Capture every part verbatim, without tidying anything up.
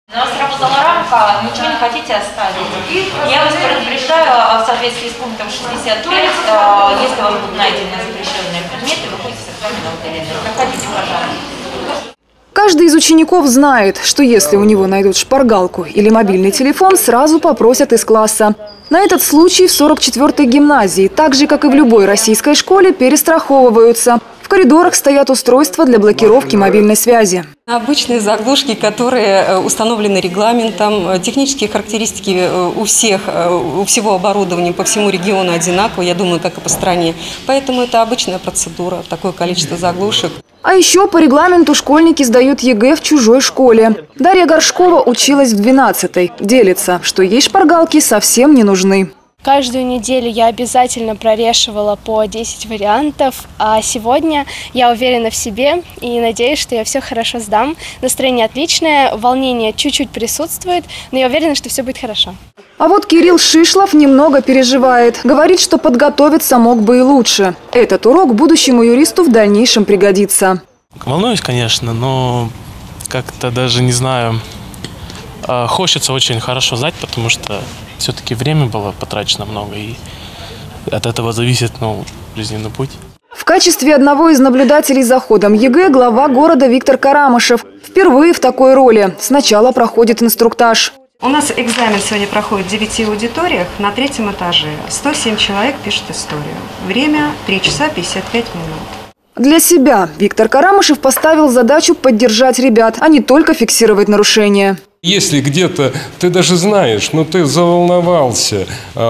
У нас работала рамка, ничего не хотите оставить. Я вас предупреждаю в соответствии с пунктом шестьдесят пять, если вам будут найдены запрещенные предметы, вы ходите с экзамена удаления. Проходите, пожалуйста. Каждый из учеников знает, что если у него найдут шпаргалку или мобильный телефон, сразу попросят из класса. На этот случай в сорок четвёртой гимназии, так же, как и в любой российской школе, перестраховываются. В коридорах стоят устройства для блокировки мобильной связи. Обычные заглушки, которые установлены регламентом, технические характеристики у всех, у всего оборудования по всему региону одинаковые, я думаю, как и по стране. Поэтому это обычная процедура, такое количество заглушек. А еще по регламенту школьники сдают ЕГЭ в чужой школе. Дарья Горшкова училась в двенадцатой. Делится, что ей шпаргалки совсем не нужны. Каждую неделю я обязательно прорешивала по десять вариантов, а сегодня я уверена в себе и надеюсь, что я все хорошо сдам. Настроение отличное, волнение чуть-чуть присутствует, но я уверена, что все будет хорошо. А вот Кирилл Шишлов немного переживает. Говорит, что подготовиться мог бы и лучше. Этот урок будущему юристу в дальнейшем пригодится. Волнуюсь, конечно, но как-то даже не знаю. Хочется очень хорошо знать, потому что все-таки время было потрачено много, и от этого зависит, ну, жизненный путь. В качестве одного из наблюдателей за ходом ЕГЭ глава города Виктор Карамышев впервые в такой роли. Сначала проходит инструктаж. У нас экзамен сегодня проходит в девяти аудиториях на третьем этаже. сто семь человек пишут историю. Время три часа пятьдесят пять минут. Для себя Виктор Карамышев поставил задачу поддержать ребят, а не только фиксировать нарушения. Если где-то ты даже знаешь, но ты заволновался,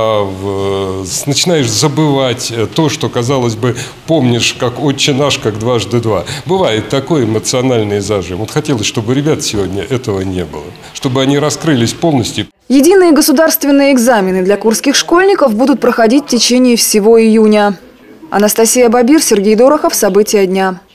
начинаешь забывать то, что, казалось бы, помнишь, как «Отче наш», как дважды два. Бывает такой эмоциональный зажим. Вот хотелось, чтобы у ребят сегодня этого не было, чтобы они раскрылись полностью. Единые государственные экзамены для курских школьников будут проходить в течение всего июня. Анастасия Бабир, Сергей Дорохов. События дня.